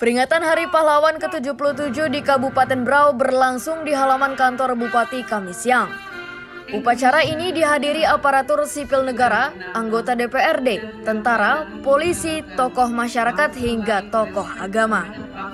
Peringatan Hari Pahlawan ke-77 di Kabupaten Berau berlangsung di halaman kantor Bupati Kamis siang. Upacara ini dihadiri aparatur sipil negara, anggota DPRD, tentara, polisi, tokoh masyarakat hingga tokoh agama.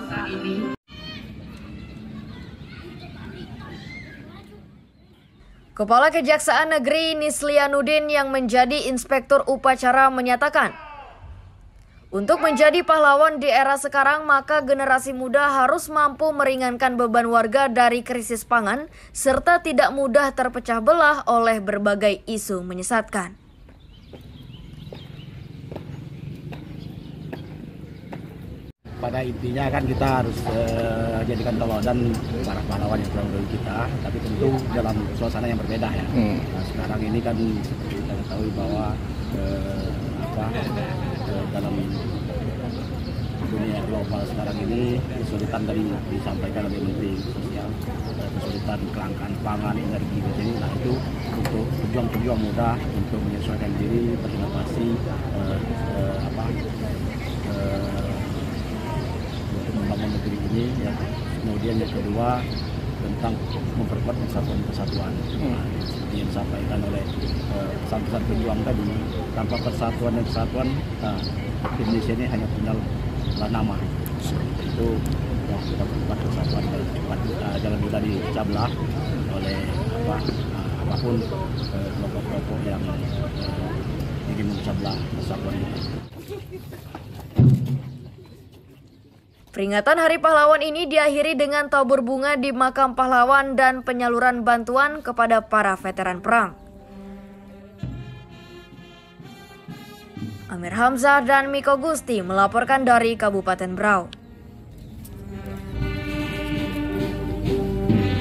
Kepala Kejaksaan Negeri Nislianuddin yang menjadi inspektur upacara menyatakan, untuk menjadi pahlawan di era sekarang, maka generasi muda harus mampu meringankan beban warga dari krisis pangan, serta tidak mudah terpecah belah oleh berbagai isu menyesatkan. Pada intinya kan kita harus jadikan teladan para pahlawan yang telah melalui kita, tapi tentu dalam suasana yang berbeda ya. Nah, sekarang ini kan seperti kita ketahui bahwa dalam dunia global sekarang ini kesulitan tadi disampaikan oleh Menteri Sosial, kesulitan kelangkaan pangan, energi di sini. Nah itu untuk pejuang-pejuang muda untuk menyesuaikan diri, berinovasi, untuk membangun negeri ini. Ya. Kemudian yang kedua tentang memperkuat persatuan. Nah, seperti yang disampaikan oleh pesan-pesan pejuang tadi, tanpa persatuan dan kesatuan, Indonesia ini hanya tinggal nama. Itu yang kita perkuat persatuan dan jangan mudah dipecah belah oleh apapun kelompok-kelompok yang ingin memecah belah persatuan ini. Peringatan Hari Pahlawan ini diakhiri dengan tabur bunga di makam pahlawan dan penyaluran bantuan kepada para veteran perang. Amir Hamzah dan Miko Gusti melaporkan dari Kabupaten Berau.